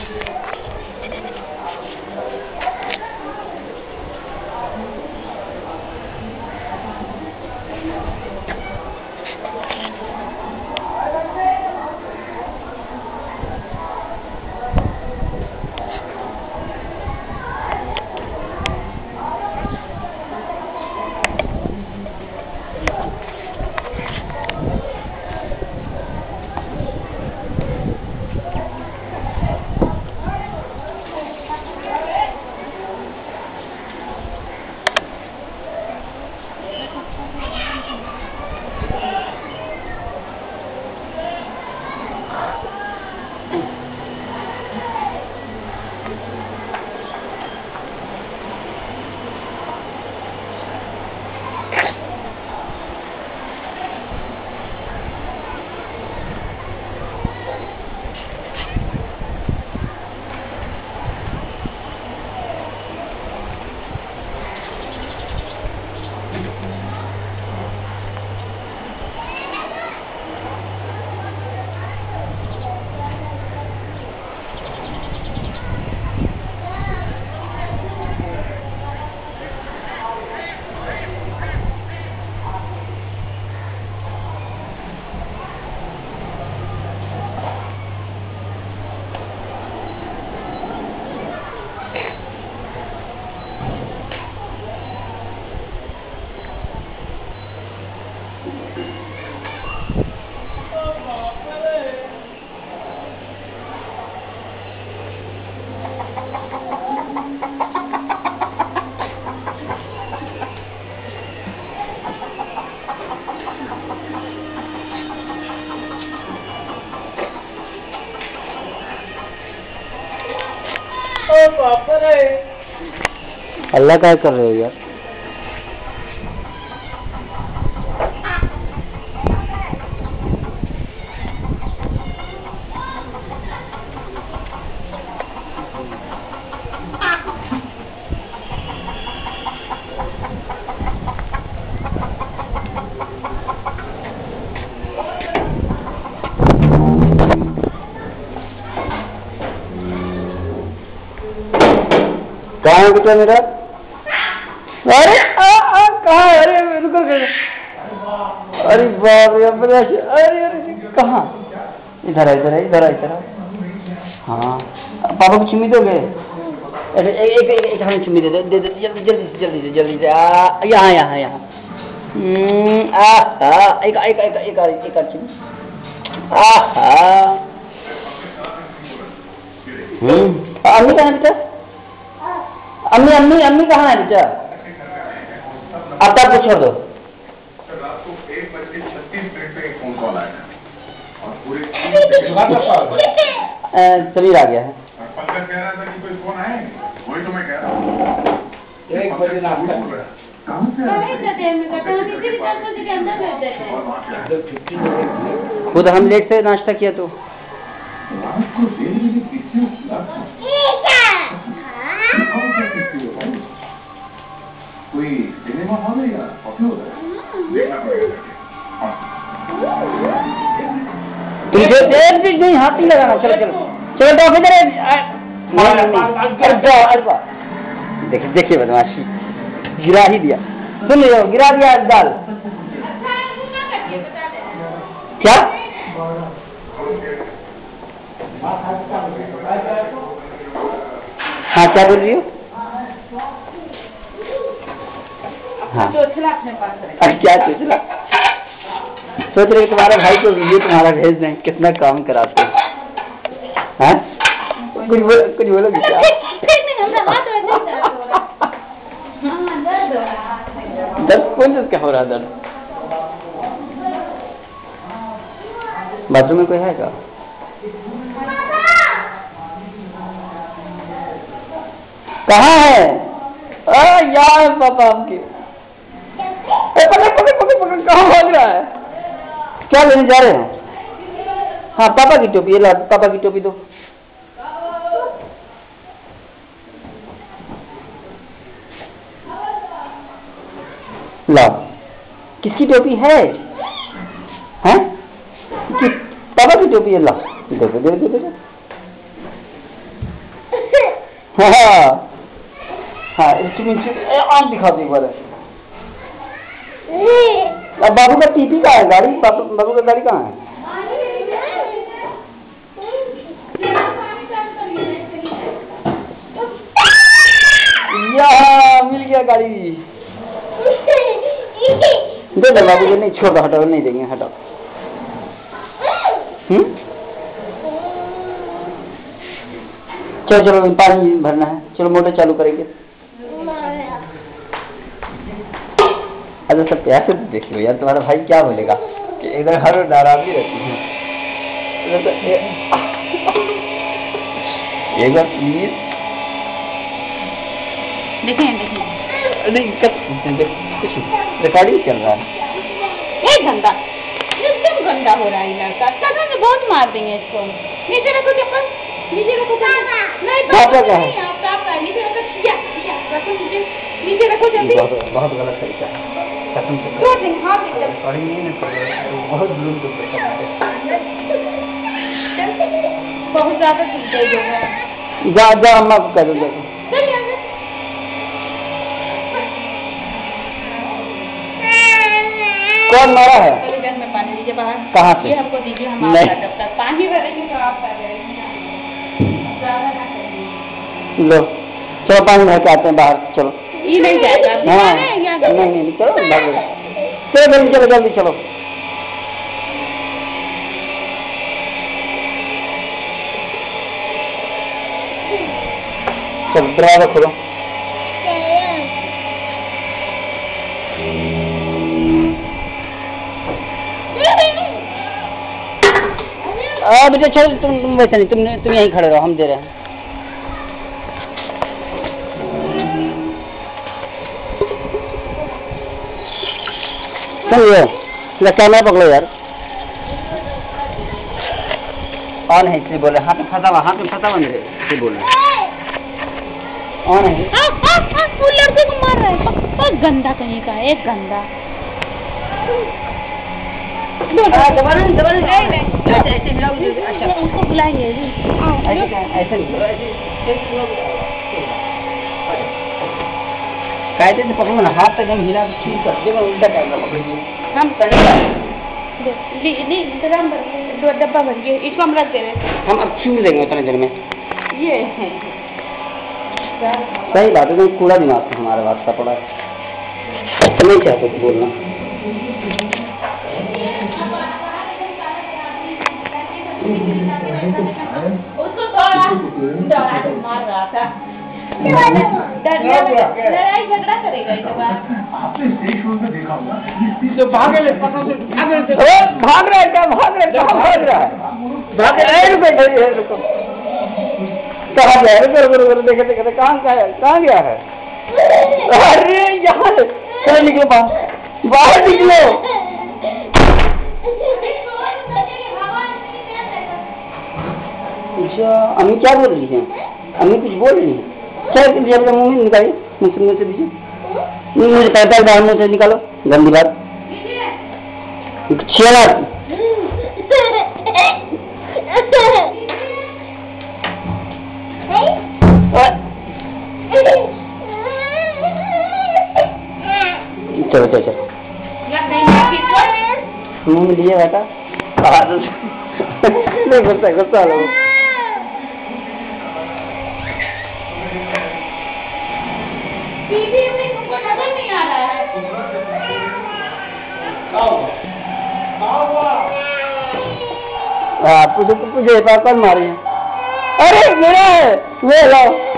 अल्लाह क्या कर रहे हो यार? कहाँ है बेटा मेरा? अरे कहाँ? अरे रुको, अरे बाप रे, अरे अरे कहाँ? इधर इधर इधर इधर। हाँ पापा को चुम्मी दोगे? एक हमें चुम्मी दे दो, दे दो जल्दी जल्दी जल्दी जल्दी से। यहाँ यहाँ यहाँ। एक एक एक एक एक चुम्मी। अम्मी कहाँ है बेटा? अम्मी अम्मी अम्मी कहाँ है बेटा? अब तक पूछो दो। रात को 1:36 पे एक फोन कॉल आया और पूरे समीर आ गया है। पंकज कह रहा था कि कोई फोन आए, वही तो मैं कह रहा हूँ। 1 बजे कहाँ से? खुद हम लेट से नाश्ता किया तो कोई सिनेमा हॉल है या कॉफी हो रहा है? देखना पड़ेगा। तुम नहीं हाथ नहीं लगाना। चलो चलो चलो तो देखिए देखिए बदमाशी, गिरा ही दिया। सुन रहे हो, गिरा दिया दाल। क्या? हाँ क्या बोल रही हो? हाँ क्या चोचला? सोच रहे तुम्हारे भाई को वीडियो तुम्हारा भेज दें, कितना काम कराते हैं। कुछ बोलो क्या? दर्द कौन क्या हो रहा? दर्द बाथरूम में कोई है क्या? कहाँ है? यार पापा आपके कहाँ भाग रहा है? क्या लेने जा रहे हैं? हाँ पापा की टोपी, ला पापा की टोपी दो। लाओ। किसकी टोपी है? हैं? पापा की टोपी है, ला। देखो देखो देखो। हाँ हाँ आम दिखा दो एक बार। अब बाबू का टीपी कहाँ है? गाड़ी बाबू का गाड़ी कहाँ है? यहाँ मिल गया गाड़ी। दे दे बाबू को। नहीं छोड़ दो, हटाओ, नहीं देंगे, हटाओ। चलो चलो पानी भरना है, चलो मोटर चालू करेंगे। अच्छा सब प्यार से देख लो यार, तुम्हारा भाई क्या बोलेगा कि इधर हर नाराजगी रहती है। एक बार प्लीज देखें नहीं कुछ रिकॉर्डिंग चल रहा है। ये गंदा, एकदम गंदा हो रहा है लड़का। कभी में बहुत मार देंगे इसको। नीचे रखो चप्पल, नीचे रखो। नहीं पापा का है, नीचे रखो। नीचे रखो जल्दी। बहुत गलत तरीका है, कसम से। रिकॉर्डिंग नहीं ना, बहुत जुल्म करते हैं। बहुत ज्यादा सुनते हो। जा अम्मा को कह दो। कौन मारा है? में पानी दीजिए बाहर। कहाँ से? ये हमको दीजिए, हम आपका पानी भरेंगे तो आप कर लो चलो पानी भर के आते हैं बाहर। चलो ये नहीं जाएगा। हाँ नहीं चलो चलो जल्दी चलो। चलो दरवाजा खोलो। बेटा चलो तुम वैसे नहीं, तुम यहीं खड़े रहो, हम दे रहे हैं। चलो कैमरा पकड़ो यार। ऑन है इसलिए बोले, हाथ में फंसा हुआ मेरे इसलिए बोल रहे। ऑन है। वो लड़के को मार रहा है। बहुत गंदा कहीं का, एक गंदा। उसको बुलाएंगे। कायदे से पकड़ो ना, हाथ तक हम हिला ठीक कर देंगे, उल्टा कैमरा पकड़िए। हम डब्बा भरिए, इसको हम रख दे रहे हैं। हम अब छू देंगे उतने देर में। ये सही बात है, तुम कूड़ा दिमाग से हमारे वास्ता पड़ा है। नहीं चाहते थे बोलना। उसको दौड़ा मार रहा था। लड़ाई झगड़ा करेगा इस बार। आपने स्टेज शो में देखा होगा, तो भाग रहा है क्या? भाग रहा है? रुको कहाँ गया? रुको देखे कहाँ गया है? अरे यहाँ चलो निकलो बाहर निकलो। अम्मी क्या बोल रही है? अम्मी कुछ बोल रही है क्या? जब मुँह में निकालिए, मुँह से दीजिए। मुझे कहता है बाहर मुँह से निकालो, गंदी बात। चलो चलो मुँह में लिए बेटा। नहीं गुस्सा लो। हाँ पूछे पापा मारी है। अरे मेरा है, ले लो।